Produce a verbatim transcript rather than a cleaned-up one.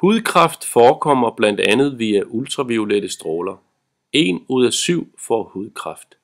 Hudkræft forekommer blandt andet via ultraviolette stråler. En ud af syv får hudkræft.